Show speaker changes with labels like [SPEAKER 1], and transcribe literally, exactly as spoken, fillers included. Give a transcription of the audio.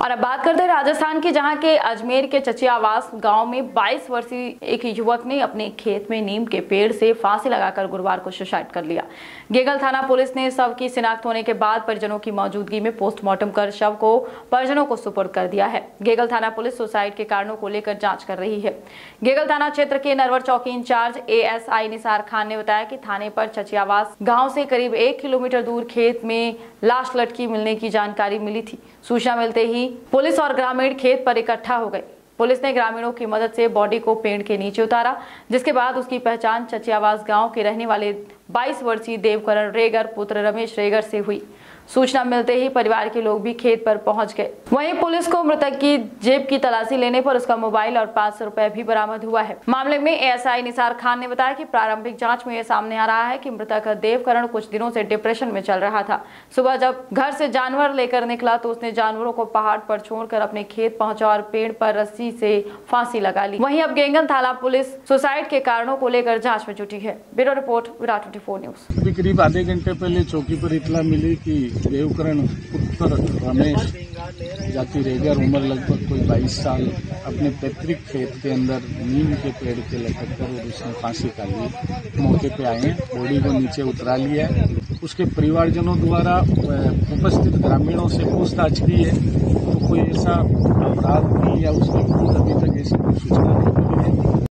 [SPEAKER 1] और अब बात करते हैं राजस्थान की, जहां के अजमेर के चचियावास गांव में बाईस वर्षीय एक युवक ने अपने खेत में नीम के पेड़ से फांसी लगाकर गुरुवार को सुसाइड कर लिया। गेगल थाना पुलिस ने शव की शिनाख्त होने के बाद परिजनों की मौजूदगी में पोस्टमार्टम कर शव को परिजनों को सुपुर्द कर दिया है। गेगल थाना पुलिस सुसाइड के कारणों को लेकर जाँच कर रही है। गेगल थाना क्षेत्र के नरवर चौकी incharge A S I Nisar Khan ने बताया कि थाने पर चचियावास गाँव से करीब एक किलोमीटर दूर खेत में लाश लटकी मिलने की जानकारी मिली थी। सूचना मिलते ही पुलिस और ग्रामीण खेत पर इकट्ठा हो गए। पुलिस ने ग्रामीणों की मदद से बॉडी को पेड़ के नीचे उतारा, जिसके बाद उसकी पहचान चचियावास गांव के रहने वाले बाईस वर्षीय देवकरण रेगर पुत्र रमेश रेगर से हुई। सूचना मिलते ही परिवार के लोग भी खेत पर पहुंच गए। वहीं पुलिस को मृतक की जेब की तलाशी लेने पर उसका मोबाइल और पाँच सौ रुपए भी बरामद हुआ है। मामले में एएसआई निसार खान ने बताया कि प्रारंभिक जांच में यह सामने आ रहा है कि मृतक देवकरण कुछ दिनों से डिप्रेशन में चल रहा था। सुबह जब घर से जानवर लेकर निकला तो उसने जानवरों को पहाड़ पर छोड़कर अपने खेत पहुंचा और पेड़ पर रस्सी से फांसी लगा ली। वहीं अब गेगल थाना पुलिस सुसाइड के कारणों को लेकर जाँच में जुटी है। Bureau report Virat twenty four news.
[SPEAKER 2] करीब आधे घंटे पहले चौकी पर इतला मिली कि देवकरण पुत्र रमेश जाति रेगर उम्र लगभग कोई बाईस साल अपने पैतृक खेत के अंदर नीम के पेड़ के लटक कर उसने फांसी कर ली। मौके पे आए, बॉडी को नीचे उतरा लिया। उसके परिवारजनों द्वारा उपस्थित ग्रामीणों से पूछताछ की है तो कोई ऐसा अपराध नहीं या उसकी अभी तक ऐसी कोई सूचना नहीं मिली है।